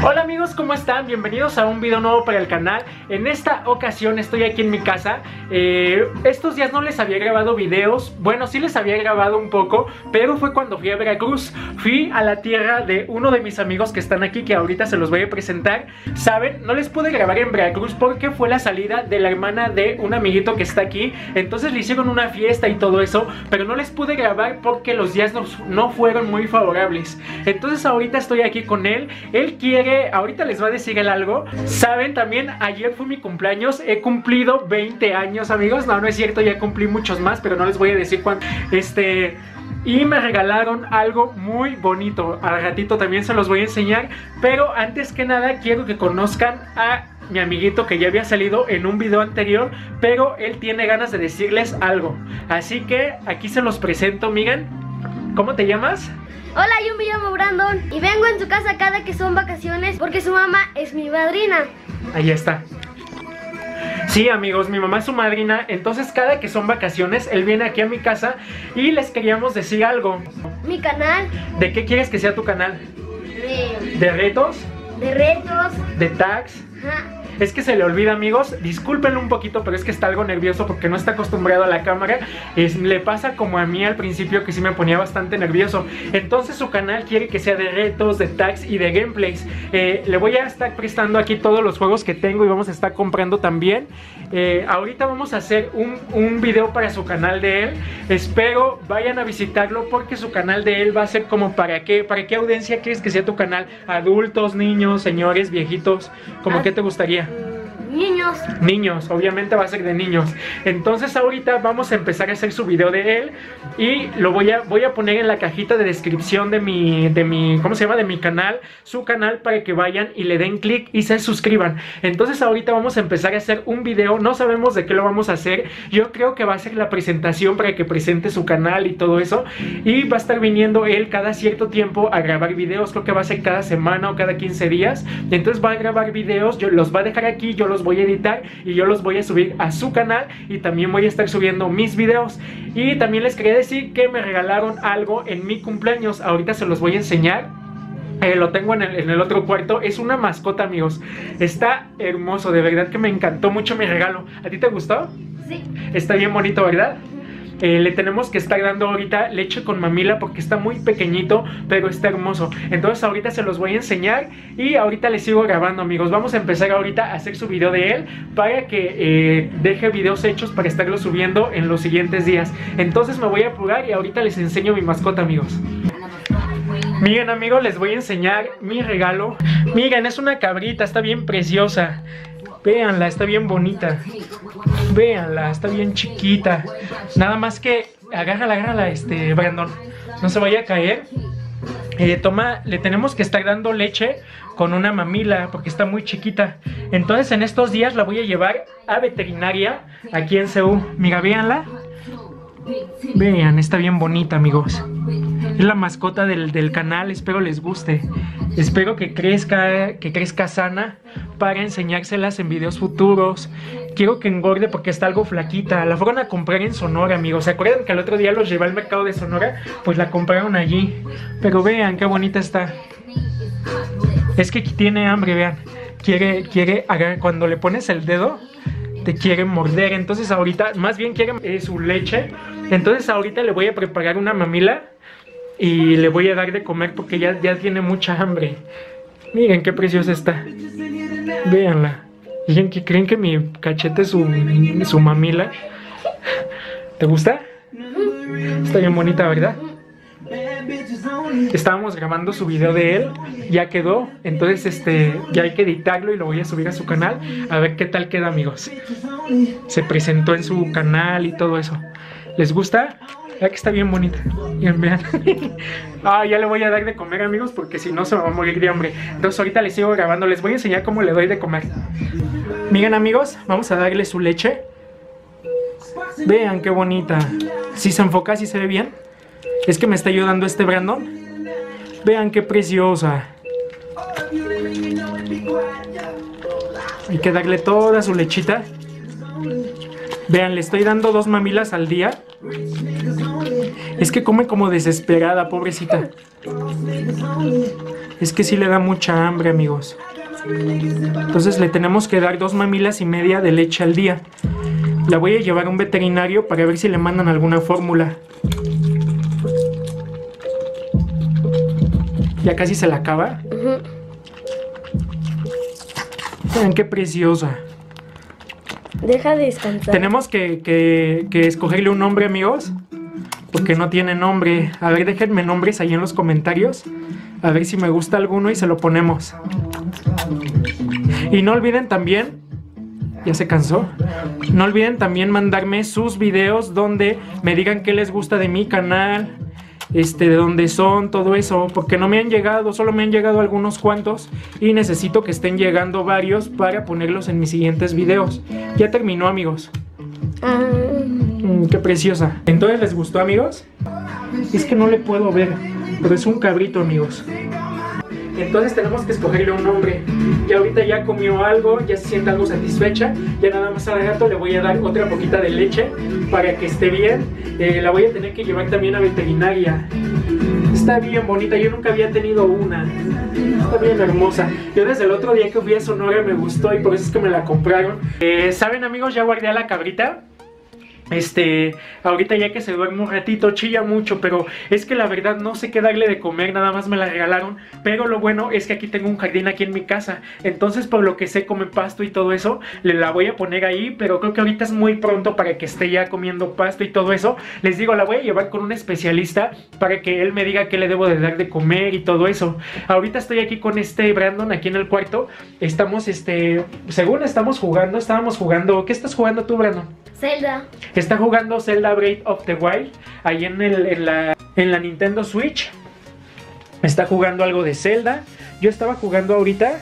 Hola amigos, ¿cómo están? Bienvenidos a un video nuevo para el canal. En esta ocasión estoy aquí en mi casa. Estos días no les había grabado videos. Bueno, sí les había grabado un poco, pero fue cuando fui a Veracruz. Fui a la tierra de uno de mis amigos que están aquí, que ahorita se los voy a presentar. Saben, no les pude grabar en Veracruz porque fue la salida de la hermana de un amiguito que está aquí. Entonces le hicieron una fiesta y todo eso, pero no les pude grabar porque los días no fueron muy favorables. Entonces ahorita estoy aquí con él. Él quiere, ahorita les va a decir él algo. Saben, también ayer fue mi cumpleaños. He cumplido 20 años, amigos. No es cierto, ya cumplí muchos más, pero no les voy a decir cuánto. Y me regalaron algo muy bonito. Al ratito también se los voy a enseñar. Pero antes que nada quiero que conozcan a mi amiguito que ya había salido en un video anterior, pero él tiene ganas de decirles algo. Así que aquí se los presento, Megan. ¿Cómo te llamas? Hola, yo me llamo Brandon y vengo en su casa cada que son vacaciones porque su mamá es mi madrina. Ahí está. Sí, amigos, mi mamá es su madrina, entonces cada que son vacaciones él viene aquí a mi casa y les queríamos decir algo. Mi canal. ¿De qué quieres que sea tu canal? ¿De retos? De retos. ¿De tags? Ajá. Es que se le olvida, amigos, discúlpenlo un poquito, pero es que está algo nervioso porque no está acostumbrado a la cámara. Le pasa como a mí al principio, que sí me ponía bastante nervioso. Entonces su canal quiere que sea de retos, de tags y de gameplays. Le voy a estar prestando aquí todos los juegos que tengo y vamos a estar comprando también. Ahorita vamos a hacer un video para su canal de él. Espero vayan a visitarlo porque su canal de él va a ser como ¿para qué audiencia quieres que sea tu canal? ¿Adultos, niños, señores, viejitos? ¿Cómo qué te gustaría? Niños. Niños, obviamente va a ser de niños. Entonces ahorita vamos a empezar a hacer su video de él y lo voy a poner en la cajita de descripción de mi ¿cómo se llama? De mi canal, su canal, para que vayan y le den clic y se suscriban. Entonces ahorita vamos a empezar a hacer un video. No sabemos de qué lo vamos a hacer. Yo creo que va a ser la presentación para que presente su canal y todo eso. Y va a estar viniendo él cada cierto tiempo a grabar videos. Creo que va a ser cada semana o cada 15 días. Entonces va a grabar videos, yo los va a dejar aquí, yo los voy a editar y yo los voy a subir a su canal y también voy a estar subiendo mis videos. Y también les quería decir que me regalaron algo en mi cumpleaños. Ahorita se los voy a enseñar. Lo tengo en el otro cuarto. Es una mascota, amigos. Está hermoso, de verdad que me encantó mucho mi regalo. ¿A ti te gustó? Sí. Está bien bonito, ¿verdad? Le tenemos que estar dando ahorita leche con mamila porque está muy pequeñito, pero está hermoso. Entonces ahorita se los voy a enseñar y ahorita les sigo grabando, amigos. Vamos a empezar ahorita a hacer su video de él para que deje videos hechos para estarlos subiendo en los siguientes días. Entonces me voy a apurar y ahorita les enseño mi mascota, amigos. Miren, amigos, les voy a enseñar mi regalo. Miren, es una cabrita, está bien preciosa. Véanla, está bien bonita. Véanla, está bien chiquita. Nada más que agárrala, Brandon. No se vaya a caer. Le tenemos que estar dando leche con una mamila porque está muy chiquita. Entonces en estos días la voy a llevar a veterinaria aquí en CU. Mira, véanla. Vean, está bien bonita, amigos. Es la mascota del canal, espero les guste. Espero que crezca sana para enseñárselas en videos futuros. Quiero que engorde porque está algo flaquita. La fueron a comprar en Sonora, amigos. ¿Se acuerdan que el otro día los llevé al mercado de Sonora? Pues la compraron allí. Pero vean qué bonita está. Es que tiene hambre, vean. Quiere agarrar. Cuando le pones el dedo, te quiere morder. Entonces ahorita, más bien quiere su leche. Entonces ahorita le voy a preparar una mamila y le voy a dar de comer porque ya tiene mucha hambre. Miren qué preciosa está. Véanla. ¿Creen que mi cachete es su mamila? ¿Te gusta? Está bien bonita, ¿verdad? Estábamos grabando su video de él. Ya quedó. Entonces ya hay que editarlo y lo voy a subir a su canal. A ver qué tal queda, amigos. Se presentó en su canal y todo eso. ¿Les gusta? Ya que está bien bonita. Vean. Ya le voy a dar de comer, amigos, porque si no se me va a morir de hambre. Entonces ahorita les sigo grabando. Les voy a enseñar cómo le doy de comer. Miren, amigos, vamos a darle su leche. Vean qué bonita. Si se enfoca, si se ve bien. Es que me está ayudando Brandon. Vean qué preciosa. Hay que darle toda su lechita. Vean, le estoy dando 2 mamilas al día. Es que come como desesperada, pobrecita. Es que sí le da mucha hambre, amigos. Entonces le tenemos que dar 2,5 mamilas de leche al día. La voy a llevar a un veterinario para ver si le mandan alguna fórmula. Ya casi se la acaba. Vean qué preciosa. Deja de descansar. Tenemos que escogerle un nombre, amigos, porque no tiene nombre. A ver, déjenme nombres ahí en los comentarios. A ver si me gusta alguno y se lo ponemos. Y no olviden también... ¿Ya se cansó? No olviden también mandarme sus videos donde me digan qué les gusta de mi canal, de dónde son, todo eso, porque no me han llegado, solo me han llegado algunos cuantos y necesito que estén llegando varios para ponerlos en mis siguientes videos. Ya terminó, amigos. Qué preciosa. ¿Entonces les gustó, amigos? Es que no le puedo ver, pero es un cabrito, amigos. Entonces tenemos que escogerle un nombre. Ya ahorita ya comió algo, ya se siente algo satisfecha. Ya nada más al rato le voy a dar otra poquita de leche para que esté bien. La voy a tener que llevar también a veterinaria. Está bien bonita, yo nunca había tenido una. Está bien hermosa. Yo desde el otro día que fui a Sonora me gustó y por eso es que me la compraron. ¿Saben, amigos? Ya guardé a la cabrita. Ahorita ya que se duerme un ratito, chilla mucho, pero es que la verdad no sé qué darle de comer, nada más me la regalaron. Pero lo bueno es que aquí tengo un jardín aquí en mi casa, entonces por lo que sé come pasto y todo eso. Le la voy a poner ahí, pero creo que ahorita es muy pronto para que esté ya comiendo pasto y todo eso. Les digo, la voy a llevar con un especialista para que él me diga qué le debo de dar de comer y todo eso. Ahorita estoy aquí con Brandon, aquí en el cuarto. Estamos, según estábamos jugando, ¿qué estás jugando tú, Brandon? Zelda. Está jugando Zelda Breath of the Wild ahí en la Nintendo Switch. Está jugando algo de Zelda. Yo estaba jugando ahorita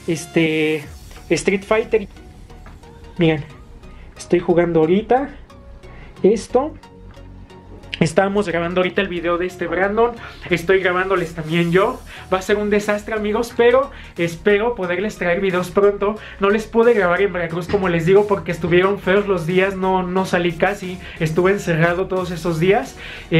Street Fighter. Miren, estoy jugando ahorita esto. Estábamos grabando ahorita el video de Brandon. Estoy grabándoles también yo. Va a ser un desastre, amigos, pero espero poderles traer videos pronto. No les pude grabar en Veracruz, como les digo, porque estuvieron feos los días. No salí casi. Estuve encerrado todos esos días.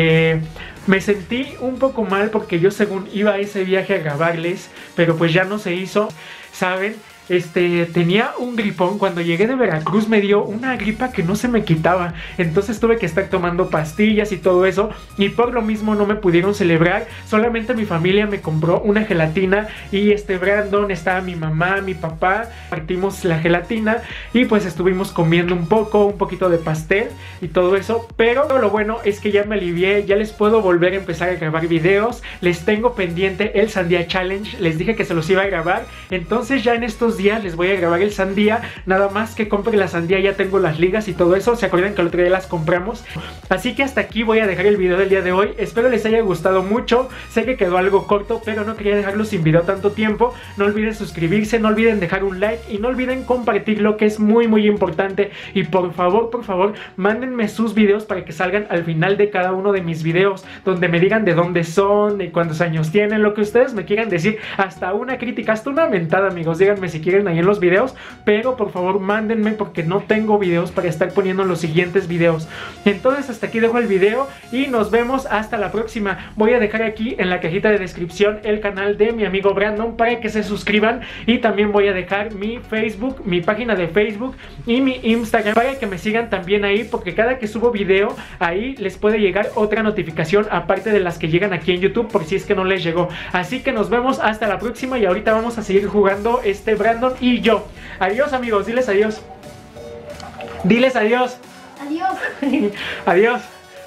Me sentí un poco mal porque yo según iba a ese viaje a grabarles, pero pues ya no se hizo, ¿saben? Tenía un gripón. Cuando llegué de Veracruz me dio una gripa que no se me quitaba. Entonces tuve que estar tomando pastillas y todo eso. Y por lo mismo no me pudieron celebrar. Solamente mi familia me compró una gelatina. Y Brandon, estaba mi mamá, mi papá. Partimos la gelatina y pues estuvimos comiendo un poquito de pastel y todo eso. Pero lo bueno es que ya me alivié. Ya les puedo volver a empezar a grabar videos. Les tengo pendiente el Sandía Challenge. Les dije que se los iba a grabar. Entonces ya en estos días les voy a grabar el sandía. Nada más que compre la sandía, ya tengo las ligas y todo eso. ¿Se acuerdan que el otro día las compramos? Así que hasta aquí voy a dejar el video del día de hoy. Espero les haya gustado mucho. Sé que quedó algo corto, pero no quería dejarlo sin video tanto tiempo. No olviden suscribirse, no olviden dejar un like y no olviden compartirlo, que es muy importante. Y por favor, mándenme sus videos para que salgan al final de cada uno de mis videos, donde me digan de dónde son, de cuántos años tienen, lo que ustedes me quieran decir. Hasta una crítica, hasta una mentada, amigos. Díganme si quieren ahí en los videos, pero por favor mándenme, porque no tengo videos para estar poniendo en los siguientes videos. Entonces hasta aquí dejo el video y nos vemos hasta la próxima. Voy a dejar aquí en la cajita de descripción el canal de mi amigo Brandon para que se suscriban, y también voy a dejar mi Facebook, mi página de Facebook y mi Instagram para que me sigan también ahí, porque cada que subo video ahí les puede llegar otra notificación aparte de las que llegan aquí en YouTube, por si es que no les llegó. Así que nos vemos hasta la próxima y ahorita vamos a seguir jugando Brandon y yo. Adiós, amigos, diles adiós. Diles adiós. Adiós. Adiós.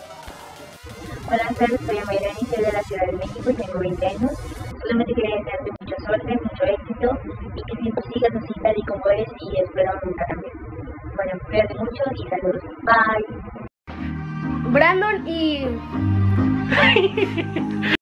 Hola, soy Mayrani, soy de la Ciudad de México y tengo 20 años. Solamente quería desearte mucha suerte, mucho éxito y que siempre sigas así tal y como eres, y espero nunca cambies. Bueno, cuídate mucho y saludos. Bye. Brandon y...